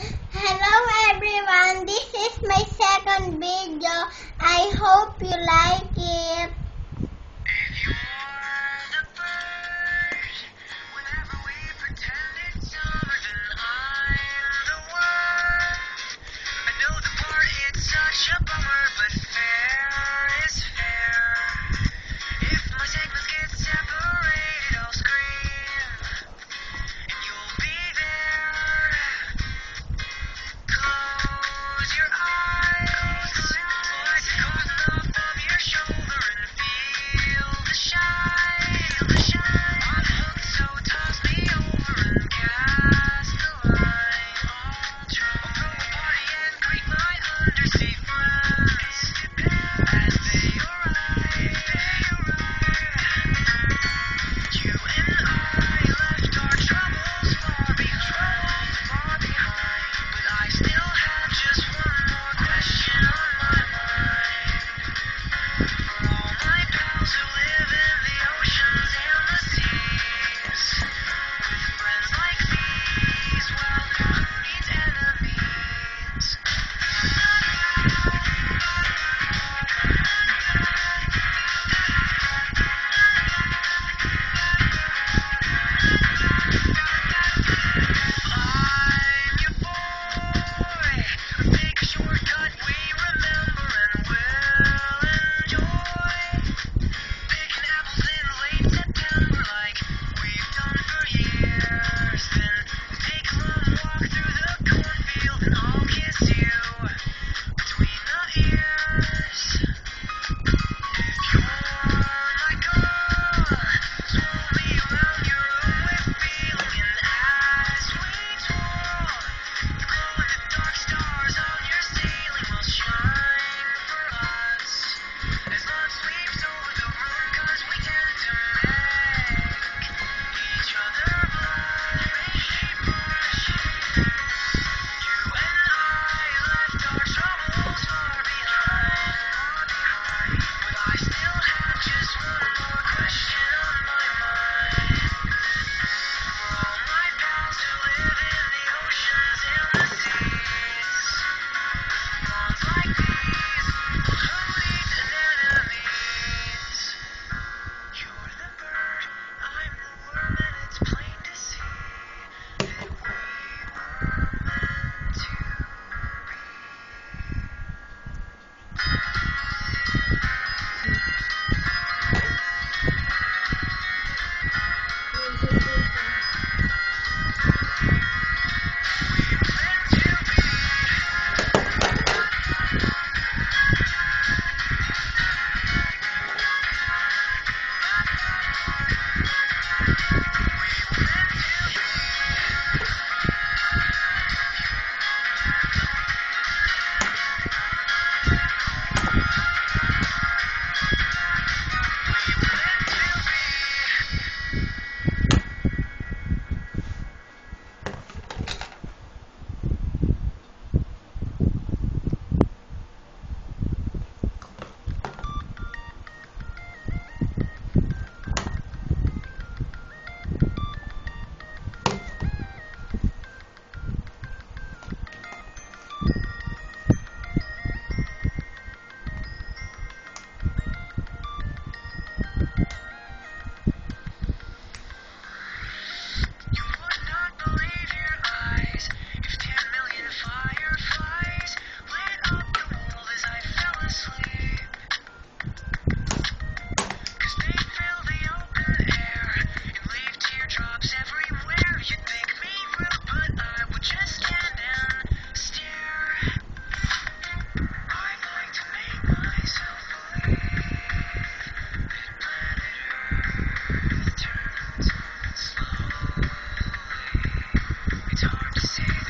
Hello everyone, this is my second video. I hope you like it. If you're the bird, whenever we pretend it's summer, then I'm the one. I know the part, it's such a bummer, but fair is fair. If my segments get separated, I'll scream, and you'll be there. Close your eyes, like a cotton off your shoulder, and feel the shine. I'm hooked, so toss me over and cast a line. I'll throw a party and greet my undersea friends as they arrive. You and I left our troubles far behind, but I still have just one more question on my mind. For all my pals who live in the oceans and the seas, with friends like these, well, who needs enemies? I'm your boy. Take a shortcut we remember and will enjoy. Picking apples in late September like we've done for years. Then we'll take a long walk through the cornfield and I'll kiss you between the ears. You're my girl, swirl me around your room with feeling, and as we twirl, the glow-in-the-dark stars on your ceiling will shine for us. As love sweeps over the room, 'cause we tend to make each other blush. You and I left our troubles far behind, but I still have just one more question on my mind. For all my pals who live in the oceans and the seas, with bonds like these, who needs enemies? You're the bird, I'm the worm, and it's plain to see that we were meant to You would not believe your eyes if 10 million fireflies lit up the world as I fell asleep. 'Cause they fill the open air and leave teardrops everywhere. You'd think me rude, but I would just stand and stare. I'd like to make myself believe that planet Earth turns slowly. It's hard to say